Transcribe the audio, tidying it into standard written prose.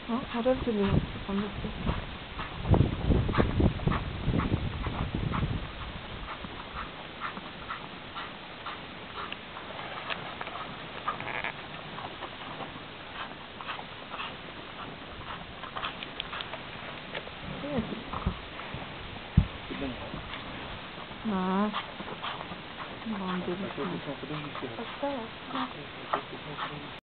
어? 화장실에 반렸어. 나 마음대로. Aku dah mesti. 아싸.